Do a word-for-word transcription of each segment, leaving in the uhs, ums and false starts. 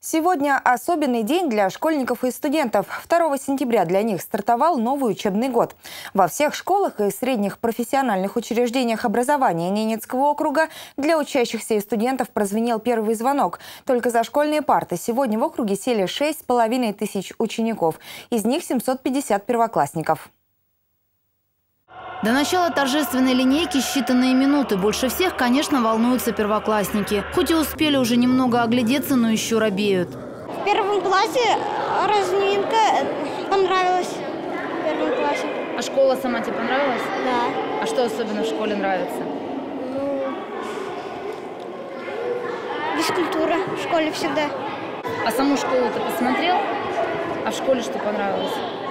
Сегодня особенный день для школьников и студентов. второго сентября для них стартовал новый учебный год. Во всех школах и средних профессиональных учреждениях образования Ненецкого округа для учащихся и студентов прозвенел первый звонок. Только за школьные парты сегодня в округе сели шесть с половиной тысяч учеников. Из них семьсот пятьдесят первоклассников. До начала торжественной линейки считанные минуты. Больше всех, конечно, волнуются первоклассники. Хоть и успели уже немного оглядеться, но еще робеют. В первом классе разминка понравилась. В первом классе. А школа сама тебе понравилась? Да. А что особенно в школе нравится? Ну, физкультура в школе всегда. А саму школу ты посмотрел? А в школе что понравилось?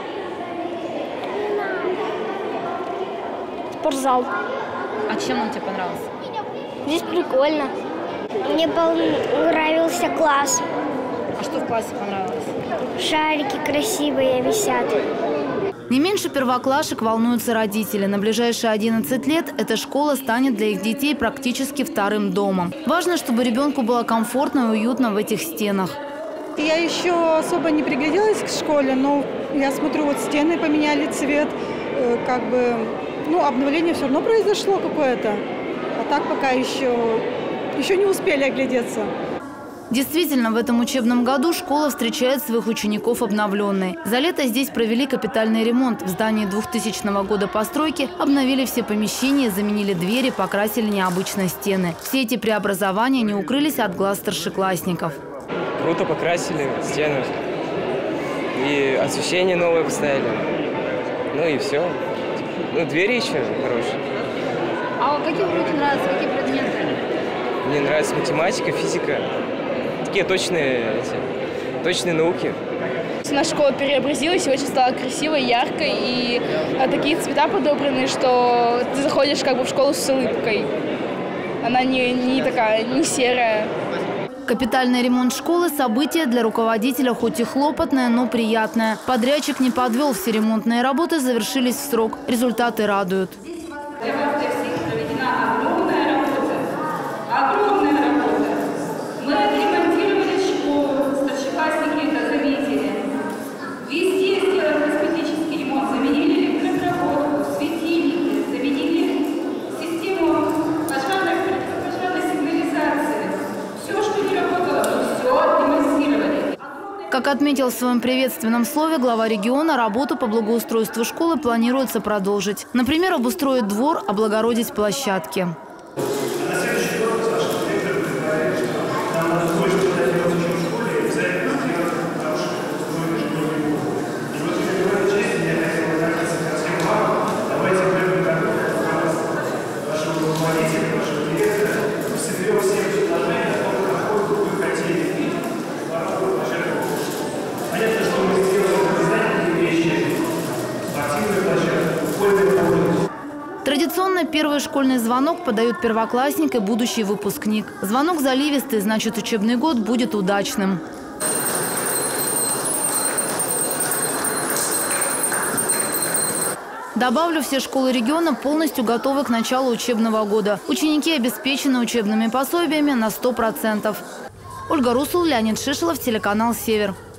Спортзал. А чем он тебе понравился? Здесь прикольно. Мне понравился класс. А что в классе понравилось? Шарики красивые висят. Не меньше первоклашек волнуются родители. На ближайшие одиннадцать лет эта школа станет для их детей практически вторым домом. Важно, чтобы ребенку было комфортно и уютно в этих стенах. Я еще особо не пригляделась к школе, но я смотрю, вот стены поменяли цвет, как бы, ну, обновление все равно произошло какое-то, а так пока еще, еще не успели оглядеться. Действительно, в этом учебном году школа встречает своих учеников обновленной. За лето здесь провели капитальный ремонт. В здании двухтысячного года постройки обновили все помещения, заменили двери, покрасили необычно стены. Все эти преобразования не укрылись от глаз старшеклассников. Круто покрасили стены и освещение новое поставили. Ну и все. Ну, двери еще хорошие. А какие уроки нравятся? Какие предметы? Мне нравится математика, физика. Такие точные, эти, точные науки. Наша школа преобразилась и очень стала красивой, яркой. И а, такие цвета подобраны, что ты заходишь как бы в школу с улыбкой. Она не, не такая, не серая. Капитальный ремонт школы – событие для руководителя хоть и хлопотное, но приятное. Подрядчик не подвел, все ремонтные работы завершились в срок. Результаты радуют. Мы отремонтировали школу, старшеклассники это заметили. Везде сделали косметический ремонт, заменили электропроводку, светильники, заменили систему пожарной, пожарной сигнализации. Все, что не работало, все отремонтировали. Как отметил в своем приветственном слове глава региона, работу по благоустройству школы планируется продолжить. Например, обустроить двор, облагородить площадки. Традиционно первый школьный звонок подают первоклассник и будущий выпускник. Звонок заливистый, значит, учебный год будет удачным. Добавлю, все школы региона полностью готовы к началу учебного года. Ученики обеспечены учебными пособиями на сто процентов. Ольга Русул, Леонид Шишелов, телеканал «Север».